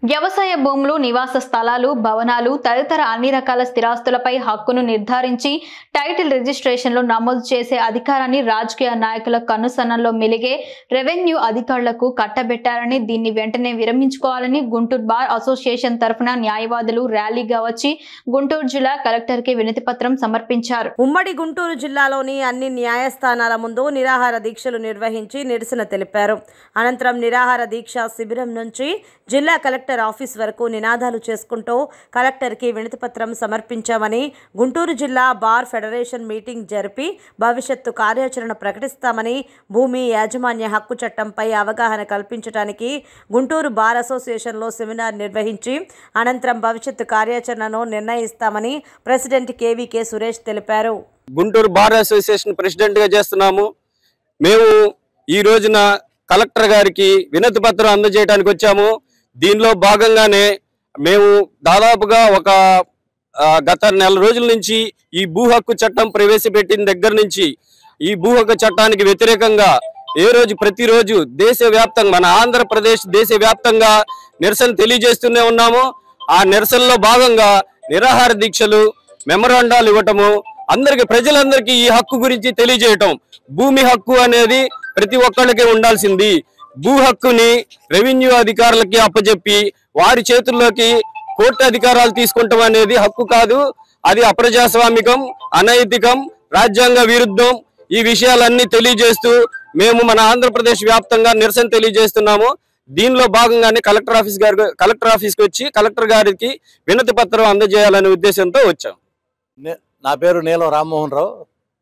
వ్యవసాయ భూములు, నివాస స్థలాలు, భవనాలు తదితర అన్ని రకాల స్థిరాస్తులపై హక్కును నిర్ధారించి టైటిల్ రిజిస్ట్రేషన్లో నమోదు చేసే అధికారాన్ని రాజకీయ నాయకుల కన్నుసన్నల్లో మెలిగే రెవెన్యూ అధికారులకు కట్టబెట్టారని, దీన్ని వెంటనే విరమించుకోవాలని గుంటూరు బార్ అసోసియేషన్ తరఫున న్యాయవాదులు ర్యాలీగా వచ్చి గుంటూరు జిల్లా కలెక్టర్కి వినతిపత్రం సమర్పించారు. ఉమ్మడి గుంటూరు జిల్లాలోని అన్ని న్యాయస్థానాల ముందు నిరాహార దీక్షలు నిర్వహించి నిరసన తెలిపారు. అనంతరం నిరాహార దీక్ష శిబిరం నుంచి జిల్లా కలెక్టర్ ఆఫీస్ వరకు నినాదాలు చేసుకుంటూ కలెక్టర్కి వినతిపత్రం సమర్పించామని, గుంటూరు జిల్లా బార్ ఫెడరేషన్ మీటింగ్ జరిపి భవిష్యత్తు కార్యాచరణ ప్రకటిస్తామని, భూమి యాజమాన్య హక్కు చట్టంపై అవగాహన కల్పించడానికి గుంటూరు బార్ అసోసియేషన్లో సెమినార్ నిర్వహించి అనంతరం భవిష్యత్తు కార్యాచరణను నిర్ణయిస్తామని ప్రెసిడెంట్ కేవీకే సురేష్ తెలిపారు. గుంటూరు బార్ అసోసియేషన్ ప్రెసిడెంట్గా చేస్తున్నాము. మేము ఈ రోజున కలెక్టర్ గారికి వినతి పత్రం అందజేయడానికి వచ్చాము. దీనిలో భాగంగానే మేము దాదాపుగా ఒక గత నెల రోజుల నుంచి ఈ భూ హక్కు చట్టం ప్రవేశపెట్టిన దగ్గర నుంచి ఈ భూ హక్కు చట్టానికి వ్యతిరేకంగా ప్రతిరోజు దేశవ్యాప్తంగా, మన ఆంధ్రప్రదేశ్ దేశవ్యాప్తంగా నిరసన తెలియజేస్తూనే ఉన్నాము. ఆ నిరసనలో భాగంగా నిరాహార దీక్షలు, మెమరాండాలు ఇవ్వటము, ప్రజలందరికీ ఈ హక్కు గురించి తెలియజేయటం. భూమి హక్కు అనేది ప్రతి ఒక్కళ్ళకి ఉండాల్సింది. భూ హక్కుని రెవెన్యూ అధికారులకి అప్పచెప్పి వారి చేతుల్లోకి కోర్టు అధికారాలు తీసుకుంటాం అనేది హక్కు కాదు. అది అప్రజాస్వామికం, అనైతికం, రాజ్యాంగ విరుద్ధం. ఈ విషయాలన్నీ తెలియజేస్తూ మేము మన ఆంధ్రప్రదేశ్ వ్యాప్తంగా నిరసన తెలియజేస్తున్నాము. దీనిలో భాగంగానే కలెక్టర్ ఆఫీస్కి వచ్చి కలెక్టర్ గారికి వినతి పత్రం అందజేయాలనే ఉద్దేశంతో వచ్చాం. నా పేరు నీలం రామ్మోహన్ రావు.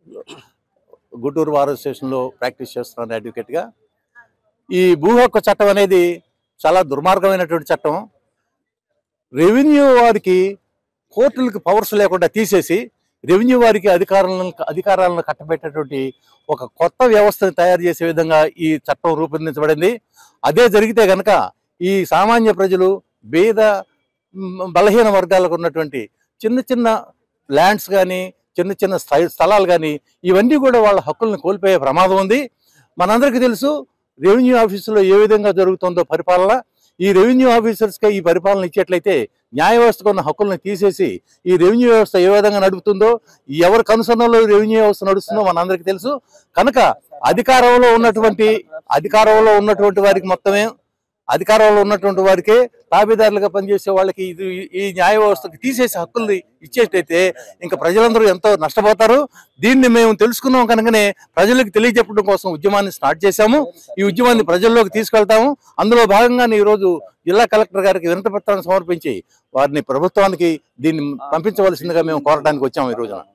గుంటూరు బార్ అసోసియేషన్లో ప్రాక్టీస్ చేస్తున్నాను అడ్వకేట్గా. ఈ భూ హక్కు చట్టం అనేది చాలా దుర్మార్గమైనటువంటి చట్టం. రెవెన్యూ వారికి కోర్టులకు పవర్స్ లేకుండా తీసేసి రెవెన్యూ వారికి అధికారాలను కట్టబెట్టేటువంటి ఒక కొత్త వ్యవస్థను తయారు చేసే విధంగా ఈ చట్టం రూపొందించబడింది. అదే జరిగితే కనుక ఈ సామాన్య ప్రజలు, బీద బలహీన వర్గాలకు ఉన్నటువంటి చిన్న చిన్న ల్యాండ్స్ కానీ, చిన్న చిన్న స్థలాలు కానీ, ఇవన్నీ కూడా వాళ్ళ హక్కులను కోల్పోయే ప్రమాదం ఉంది. మనందరికీ తెలుసు రెవెన్యూ ఆఫీసులో ఏ విధంగా జరుగుతుందో పరిపాలన. ఈ రెవెన్యూ ఆఫీసర్స్కి ఈ పరిపాలన ఇచ్చేట్లయితే న్యాయ వ్యవస్థకు ఉన్న హక్కులను తీసేసి ఈ రెవెన్యూ వ్యవస్థ ఏ విధంగా నడుపుతుందో, ఎవరి కనుసన్నలో రెవెన్యూ వ్యవస్థ నడుస్తుందో మనందరికీ తెలుసు. కనుక అధికారంలో ఉన్నటువంటి వారికి మొత్తమే, అధికారంలో ఉన్నటువంటి వారికే తాబేదారులుగా పనిచేసే వాళ్ళకి ఈ న్యాయ వ్యవస్థకు తీసేసి హక్కుల్ని ఇచ్చేటైతే ఇంకా ప్రజలందరూ ఎంతో నష్టపోతారు. దీన్ని మేము తెలుసుకున్నాం కనుకనే ప్రజలకు తెలియజెప్పడం కోసం ఉద్యమాన్ని స్టార్ట్ చేశాము. ఈ ఉద్యమాన్ని ప్రజల్లోకి తీసుకెళ్తాము. అందులో భాగంగానే ఈరోజు జిల్లా కలెక్టర్ గారికి వినతి పత్రాన్ని సమర్పించి వారిని ప్రభుత్వానికి దీన్ని పంపించవలసిందిగా మేము కోరడానికి వచ్చాము ఈ రోజున.